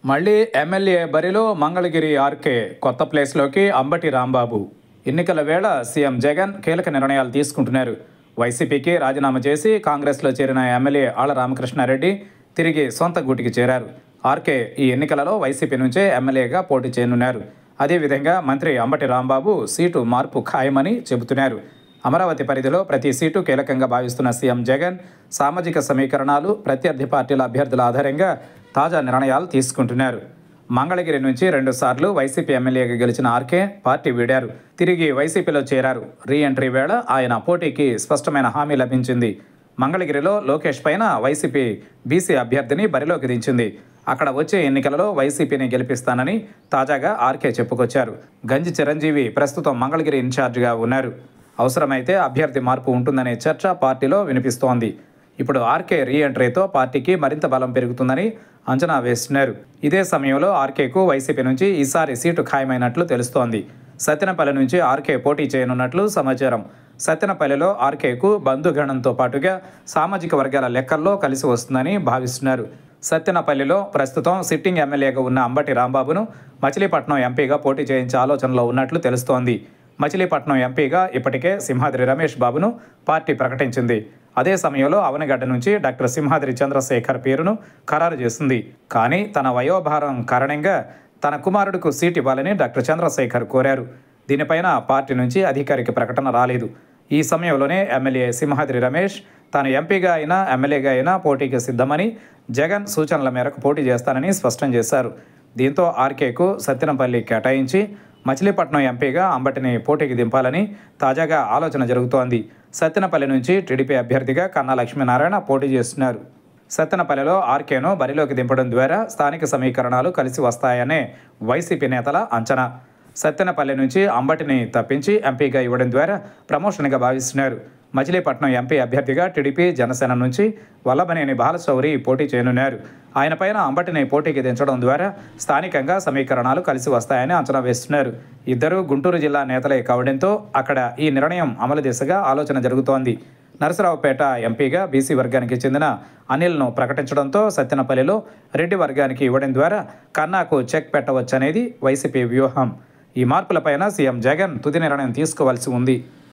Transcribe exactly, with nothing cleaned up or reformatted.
మళ్ళీ ఎమ్మెల్యే బరిలో మంగళగిరి ఆర్కే కొత్త ప్లేస్లోకి అంబటి రాంబాబు. ఎన్నికల వేళ సీఎం జగన్ కీలక నిర్ణయాలు తీసుకుంటున్నారు. వైసీపీకి రాజీనామా చేసి కాంగ్రెస్లో చేరిన ఎమ్మెల్యే ఆళ్ల రామకృష్ణారెడ్డి తిరిగి సొంత గూటికి చేరారు. ఆర్కే ఈ ఎన్నికలలో వైసీపీ నుంచే ఎమ్మెల్యేగా పోటీ చేయనున్నారు. అదేవిధంగా మంత్రి అంబటి రాంబాబు సీటు మార్పు ఖాయమని చెబుతున్నారు. అమరావతి పరిధిలో ప్రతి సీటు కీలకంగా భావిస్తున్న సీఎం జగన్ సామాజిక సమీకరణాలు, ప్రత్యర్థి పార్టీల అభ్యర్థుల ఆధారంగా తాజా నిర్ణయాలు తీసుకుంటున్నారు. మంగళగిరి నుంచి రెండుసార్లు వైసీపీ ఎమ్మెల్యేగా గెలిచిన ఆర్కే పార్టీ వీడారు. తిరిగి వైసీపీలో చేరారు. రీ ఎంట్రీ వేళ ఆయన పోటీకి స్పష్టమైన హామీ లభించింది. మంగళగిరిలో లోకేష్ పైన వైసీపీ బీసీ అభ్యర్థిని బరిలోకి దించింది. అక్కడ వచ్చే ఎన్నికలలో వైసీపీని గెలిపిస్తానని తాజాగా ఆర్కే చెప్పుకొచ్చారు. గంజి చిరంజీవి ప్రస్తుతం మంగళగిరి ఇన్ఛార్జిగా ఉన్నారు. అవసరమైతే అభ్యర్థి మార్పు ఉంటుందనే చర్చ పార్టీలో వినిపిస్తోంది. ఇప్పుడు ఆర్కే రీ ఎంట్రీతో పార్టీకి మరింత బలం పెరుగుతుందని అంచనా వేస్తున్నారు. ఇదే సమయంలో ఆర్కేకు వైసీపీ నుంచి ఈసారి సీటు ఖాయమైనట్లు తెలుస్తోంది. సత్తెనపల్లి నుంచి ఆర్కే పోటీ చేయనున్నట్లు సమాచారం. సత్తెనపల్లిలో ఆర్కేకు బంధుగణంతో పాటుగా సామాజిక వర్గాల లెక్కల్లో కలిసి వస్తుందని భావిస్తున్నారు. సత్తెనపల్లిలో ప్రస్తుతం సిట్టింగ్ ఎమ్మెల్యేగా ఉన్న అంబటి రాంబాబును మచిలీపట్నం ఎంపీగా పోటీ చేయించే ఆలోచనలో ఉన్నట్లు తెలుస్తోంది. మచిలీపట్నం ఎంపీగా ఇప్పటికే సింహాద్రి రమేష్ బాబును పార్టీ ప్రకటించింది. అదే సమయంలో అవనిగడ్డ నుంచి డాక్టర్ సింహాద్రి చంద్రశేఖర్ పేరును ఖరారు చేసింది. కానీ తన వయోభారం కారణంగా తన కుమారుడికి సీట్ ఇవ్వాలని డాక్టర్ చంద్రశేఖర్ కోరారు. దీనిపైన పార్టీ నుంచి అధికారిక ప్రకటన రాలేదు. ఈ సమయంలోనే ఎమ్మెల్యే సింహాద్రి రమేష్ తాను ఎంపీగా అయినా ఎమ్మెల్యేగా అయినా పోటీకి సిద్ధమని, జగన్ సూచనల మేరకు పోటీ చేస్తానని స్పష్టం చేశారు. దీంతో ఆర్కేకు సత్తెనపల్లి కేటాయించి మచిలీపట్నం ఎంపీగా అంబటిని పోటీకి దింపాలని తాజాగా ఆలోచన జరుగుతోంది. సత్తెనపల్లి నుంచి టీడీపీ అభ్యర్థిగా కన్నా లక్ష్మీనారాయణ పోటీ చేస్తున్నారు. సత్తెనపల్లిలో ఆర్కేను బరిలోకి దింపడం ద్వారా స్థానిక సమీకరణాలు కలిసి వస్తాయనే వైసీపీ నేతల అంచనా. సత్తెనపల్లి నుంచి అంబటిని తప్పించి ఎంపీగా ఇవ్వడం ద్వారా ప్రమోషన్గా భావిస్తున్నారు. మచిలీపట్నం ఎంపీ అభ్యర్థిగా టీడీపీ, జనసేన నుంచి వల్లభనేని బాలశౌరి పోటీ చేయనున్నారు. ఆయన పైన అంబటిని పోటీకి దించడం ద్వారా స్థానికంగా సమీకరణాలు కలిసి వస్తాయని అంచనా వేస్తున్నారు. ఇద్దరు గుంటూరు జిల్లా నేతలే కావడంతో అక్కడ ఈ నిర్ణయం అమలు దిశగా ఆలోచన జరుగుతోంది. నరసరావుపేట ఎంపీగా బీసీ వర్గానికి చెందిన అనిల్ను ప్రకటించడంతో సత్తెనపల్లిలో రెడ్డి వర్గానికి ఇవ్వడం ద్వారా కన్నాకు చెక్ పెట్టవచ్చనేది వైసీపీ వ్యూహం. ఈ మార్పులపైన సీఎం జగన్ తుది నిర్ణయం తీసుకోవాల్సి ఉంది.